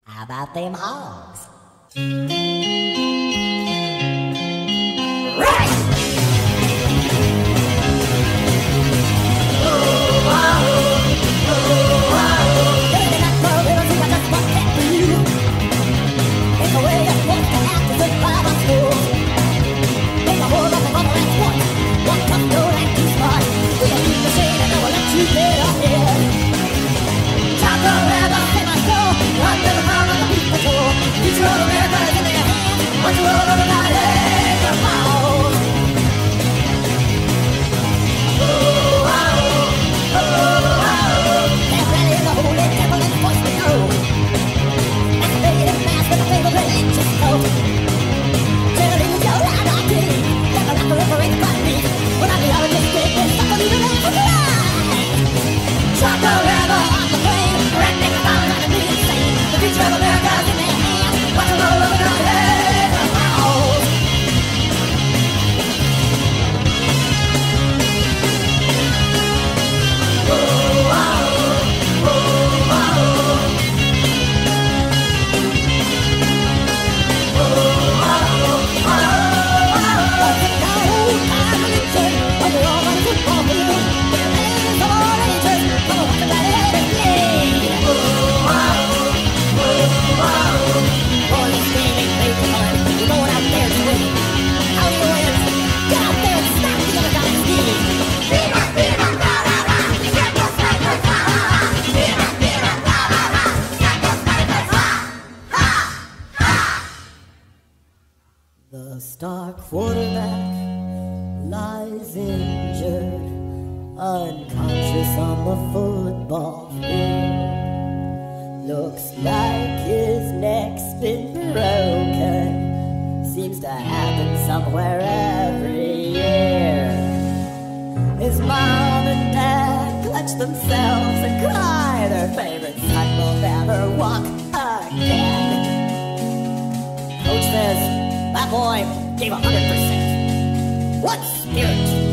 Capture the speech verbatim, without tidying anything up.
How about them hogs? The star quarterback lies injured, unconscious on the football field. Looks like his neck's been broken, seems to happen somewhere every year. His mom and dad clutch themselves and cry, their favorite son will never walk again. Coach says, that boy gave a hundred percent. What spirit